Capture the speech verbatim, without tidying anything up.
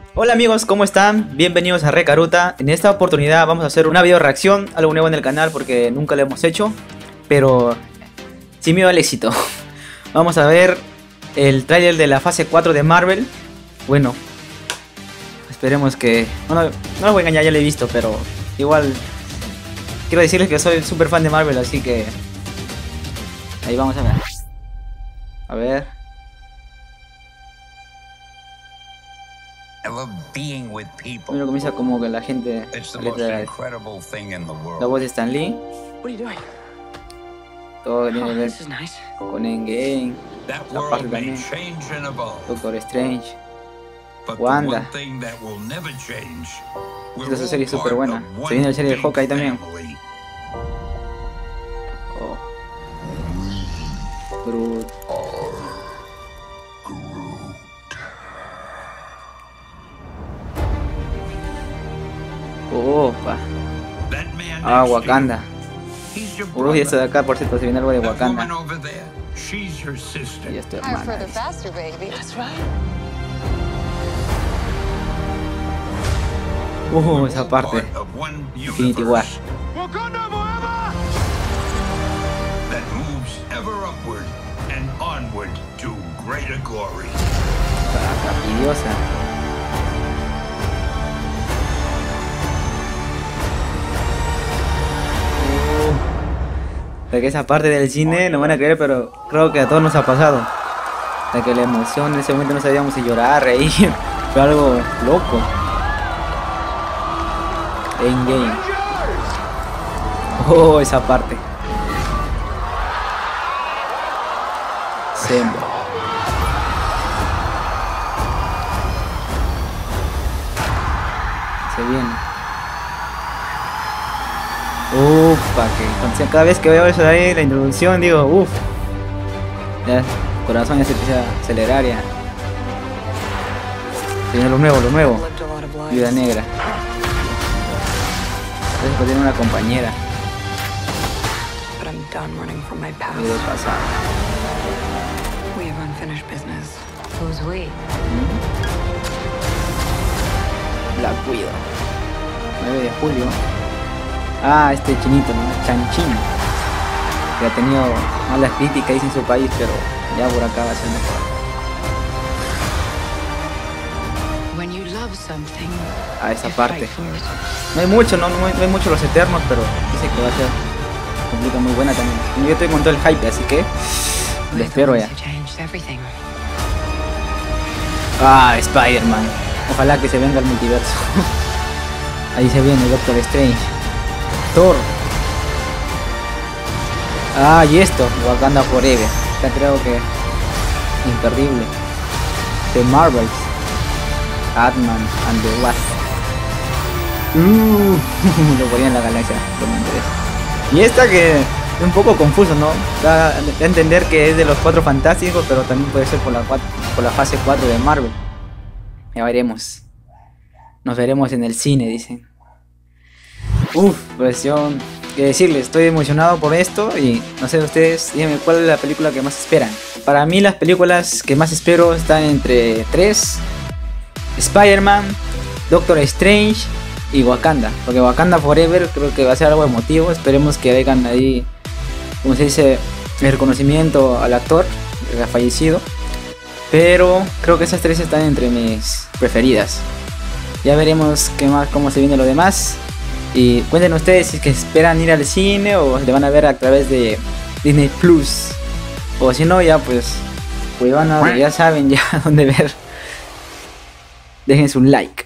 Hola amigos, ¿cómo están? Bienvenidos a Recaruta. En esta oportunidad vamos a hacer una video reacción, algo nuevo en el canal porque nunca lo hemos hecho, pero sin miedo al éxito. Vamos a ver el tráiler de la fase cuatro de Marvel. Bueno, esperemos que... Bueno, no los voy a engañar, ya lo he visto, pero igual quiero decirles que soy súper fan de Marvel, así que ahí vamos a ver. A ver. Primero comienza como que la gente la, la voz de Stan Lee. Todo tiene que ver con Endgame, la parte también Doctor Strange, Wanda. Esta serie es súper buena. Se viene la serie de Hawkeye también. Oh. Groot. Opa. Ah, Wakanda. Uy, esto de acá, por cierto, se viene algo de Wakanda. Y esto, hermano. Uh, esa parte. Infinity War. Rapidiosa. De que esa parte del cine no van a creer, pero creo que a todos nos ha pasado. De que la emoción en ese momento no sabíamos si llorar, reír. Fue algo loco. Endgame. Oh, esa parte. Siempre. Se viene. Ufa, que cada vez que veo eso de ahí, la introducción, digo, uff. Ya, el corazón ya se empieza a acelerar ya. Tiene lo nuevo, lo nuevo. Viuda Negra. Después tiene una compañera. Y de pasado. La cuido. nueve de julio. Ah, este chinito, ¿no? Chanchín. Que ha tenido malas críticas en su país, pero ya por acá va a ser mejor. Ah, esa parte. No hay mucho, no, no, hay, no hay mucho los Eternos, pero dice que va a ser completa muy buena también. Yo estoy con todo el hype, así que lo espero ya. Ah, Spider-Man. Ojalá que se venga el multiverso. Ahí se viene Doctor Strange. Thor. Ah, y esto, Wakanda Forever. Ya creo que imperdible. The Marvels. Ant-Man and the Wasp. Uh, lo ponía en la galaxia, no me interesa. Y esta que es un poco confuso, ¿no? Da a entender que es de los Cuatro Fantásticos, pero también puede ser por la, por la fase cuatro de Marvel. Ya veremos. Nos veremos en el cine, dicen. Uf, pues yo, qué decirles, estoy emocionado por esto y no sé ustedes, díganme cuál es la película que más esperan. Para mí las películas que más espero están entre tres: Spider-Man, Doctor Strange y Wakanda. Porque Wakanda Forever creo que va a ser algo emotivo, esperemos que hagan ahí, como se dice, el reconocimiento al actor que ha fallecido. Pero creo que esas tres están entre mis preferidas. Ya veremos qué más, cómo se viene lo demás. Y cuenten ustedes si es que esperan ir al cine o le van a ver a través de Disney Plus. O si no, ya pues, pues van a, ya saben ya dónde ver. Dejen su like.